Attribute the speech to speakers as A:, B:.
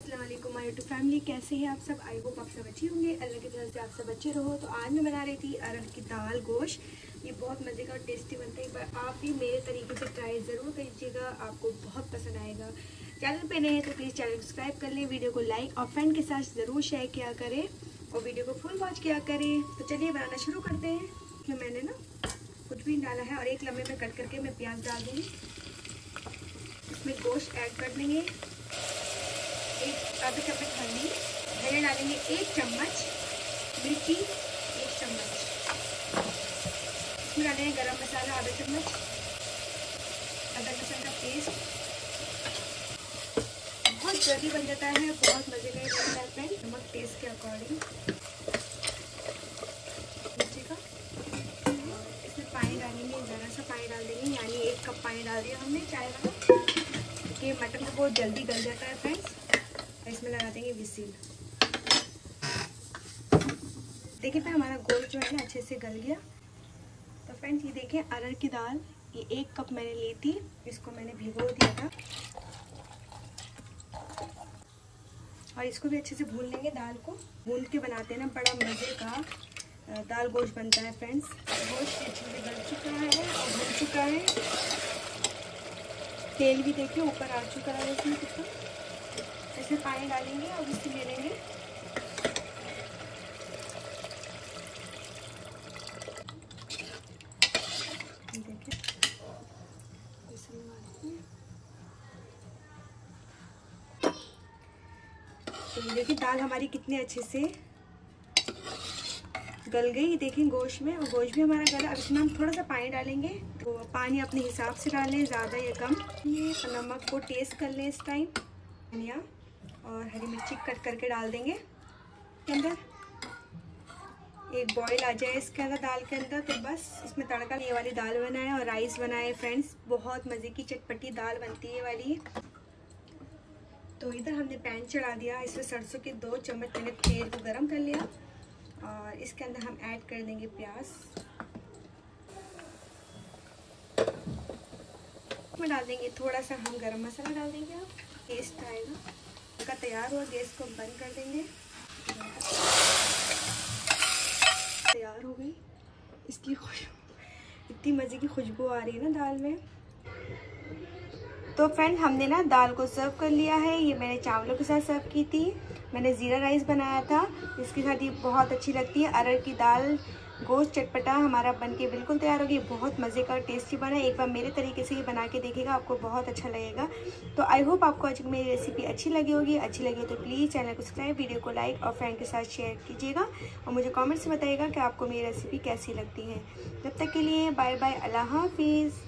A: अस्सलाम वालेकुम my YouTube family, कैसे हैं आप सब। आई होप आप सब अच्छे होंगे। अल्लाह की तरफ से आप सब अच्छे रहो। तो आज मैं बना रही थी अरहर की दाल गोश्त। ये बहुत मज़े का और टेस्टी बनता है। एक बार आप भी मेरे तरीके से ट्राई ज़रूर कीजिएगा, आपको बहुत पसंद आएगा। चैनल पे नए हैं तो प्लीज़ चैनल को सब्सक्राइब कर लें, वीडियो को लाइक और फ्रेंड के साथ ज़रूर शेयर किया करें और वीडियो को फुल वॉच किया करें। तो चलिए बनाना शुरू करते हैं। इसमें मैंने ना कुछ भी डाला है और एक लम्बे में कट करके मैं प्याज डाल दूँगी। इसमें गोश्त ऐड कर देंगे, एक आधा चम्मच हल्दी, धनिया डालेंगे 1 चम्मच, मिर्ची 1 चम्मच, इसमें डालेंगे गरम मसाला आधा चम्मच, अदरक लहसुन का पेस्ट। बहुत जल्दी बन जाता है, बहुत मज़े का बनता है फ्रेंड। नमक टेस्ट के अकॉर्डिंग, मिर्ची का, इसमें पानी डालेंगे, ज़रा सा पानी डाल देंगे, यानी 1 कप पानी डाल दिया हमने चाय वाला, क्योंकि मटन तो बहुत जल्दी गल जाता है फ्रेंड्स। इसमें लगा देंगे विसिल। देखिए फिर हमारा गोश्त जो है ना अच्छे से गल गया। तो फ्रेंड्स ये देखें अरहर की दाल, ये 1 कप मैंने ली थी, इसको मैंने भिगो दिया था और इसको भी अच्छे से भून लेंगे। दाल को भून के बनाते हैं ना, बड़ा मज़े का दाल गोश्त बनता है फ्रेंड्स। गोश्त अच्छे से गल चुका है और भून चुका है, तेल भी देखिए ऊपर आ चुका है इसमें कितना। इसमें पानी डालेंगे और इसे ले लेंगे। देखिए तो देखिए दाल हमारी कितने अच्छे से गल गई। देखें गोश्त में, और गोश्त भी हमारा गला। अब इसमें हम थोड़ा सा पानी डालेंगे, तो पानी अपने हिसाब से डालें, ज़्यादा या कम। ये नमक को टेस्ट कर लें इस टाइम। धनिया और हरी मिर्ची कट करके डाल देंगे इसके अंदर। एक बॉईल आ जाए इसके अंदर दाल के अंदर, तो बस इसमें तड़का। ये वाली दाल बनाए और राइस बनाए फ्रेंड्स, बहुत मज़े की चटपटी दाल बनती है वाली। तो इधर हमने पैन चढ़ा दिया, इसमें सरसों के 2 चम्मच मैंने तेल को गर्म कर लिया और इसके अंदर हम ऐड कर देंगे प्याज। इसमें डाल देंगे थोड़ा सा हम गरम मसाला डाल देंगे, टेस्ट आएगा। का तैयार हुआ, गैस को बंद कर देंगे। तैयार हो गई इसकी खुशबू, इतनी मज़े की खुशबू आ रही है ना दाल में। तो फ्रेंड हमने ना दाल को सर्व कर लिया है। ये मैंने चावलों के साथ सर्व की थी। मैंने ज़ीरा राइस बनाया था, इसके साथ ये बहुत अच्छी लगती है। अरहर की दाल गोश्त चटपटा हमारा बनके बिल्कुल तैयार हो गई। बहुत मज़े का टेस्टी बना है। एक बार मेरे तरीके से ये बना के देखिएगा, आपको बहुत अच्छा लगेगा। तो आई होप आपको आज मेरी रेसिपी अच्छी लगी होगी। अच्छी लगी हो तो प्लीज़ चैनल को सब्सक्राइब, वीडियो को लाइक और फ्रेंड के साथ शेयर कीजिएगा और मुझे कमेंट्स में बताइएगा कि आपको मेरी रेसिपी कैसी लगती है। जब तक के लिए बाय बाय, अल्लाह हाफिज़।